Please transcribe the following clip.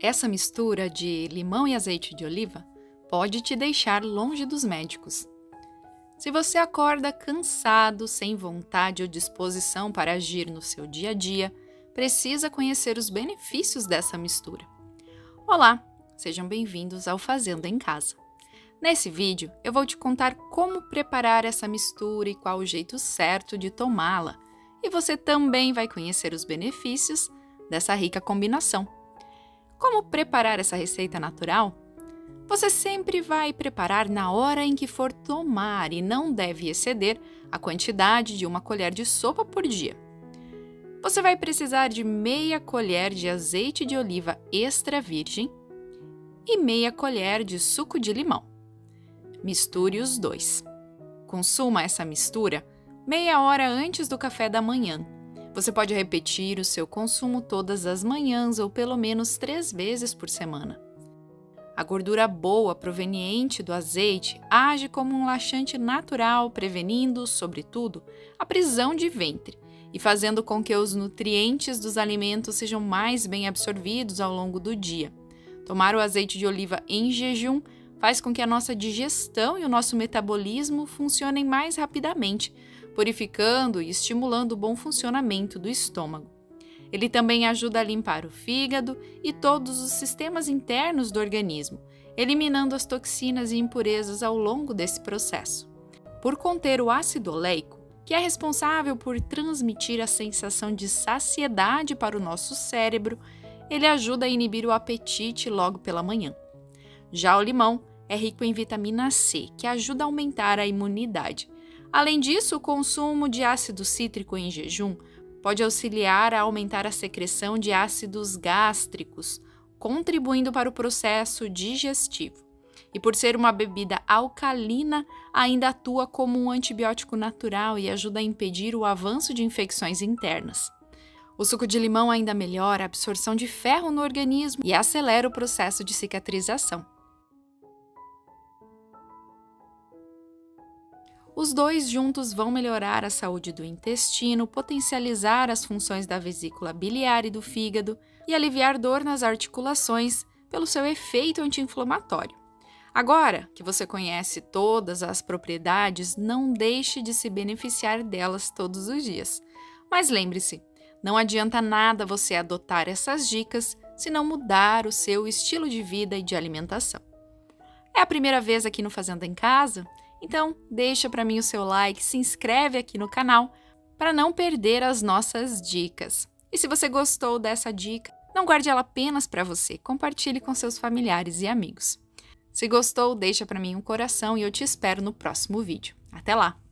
Essa mistura de limão e azeite de oliva pode te deixar longe dos médicos. Se você acorda cansado, sem vontade ou disposição para agir no seu dia a dia, precisa conhecer os benefícios dessa mistura. Olá, sejam bem-vindos ao Fazenda em Casa. Nesse vídeo, eu vou te contar como preparar essa mistura e qual o jeito certo de tomá-la. E você também vai conhecer os benefícios dessa rica combinação. Como preparar essa receita natural? Você sempre vai preparar na hora em que for tomar e não deve exceder a quantidade de 1 colher de sopa por dia. Você vai precisar de meia colher de azeite de oliva extra virgem e meia colher de suco de limão. Misture os dois. Consuma essa mistura meia hora antes do café da manhã. Você pode repetir o seu consumo todas as manhãs ou pelo menos 3 vezes por semana. A gordura boa proveniente do azeite age como um laxante natural, prevenindo, sobretudo, a prisão de ventre e fazendo com que os nutrientes dos alimentos sejam mais bem absorvidos ao longo do dia. Tomar o azeite de oliva em jejum faz com que a nossa digestão e o nosso metabolismo funcionem mais rapidamente, purificando e estimulando o bom funcionamento do estômago. Ele também ajuda a limpar o fígado e todos os sistemas internos do organismo, eliminando as toxinas e impurezas ao longo desse processo. Por conter o ácido oleico, que é responsável por transmitir a sensação de saciedade para o nosso cérebro, ele ajuda a inibir o apetite logo pela manhã. Já o limão é rico em vitamina C, que ajuda a aumentar a imunidade. Além disso, o consumo de ácido cítrico em jejum pode auxiliar a aumentar a secreção de ácidos gástricos, contribuindo para o processo digestivo. E por ser uma bebida alcalina, ainda atua como um antibiótico natural e ajuda a impedir o avanço de infecções internas. O suco de limão ainda melhora a absorção de ferro no organismo e acelera o processo de cicatrização. Os dois juntos vão melhorar a saúde do intestino, potencializar as funções da vesícula biliar e do fígado e aliviar dor nas articulações pelo seu efeito anti-inflamatório. Agora que você conhece todas as propriedades, não deixe de se beneficiar delas todos os dias. Mas lembre-se, não adianta nada você adotar essas dicas se não mudar o seu estilo de vida e de alimentação. É a primeira vez aqui no Fazenda em Casa? Então, deixa para mim o seu like, se inscreve aqui no canal para não perder as nossas dicas. E se você gostou dessa dica, não guarde ela apenas para você, compartilhe com seus familiares e amigos. Se gostou, deixa para mim um coração e eu te espero no próximo vídeo. Até lá!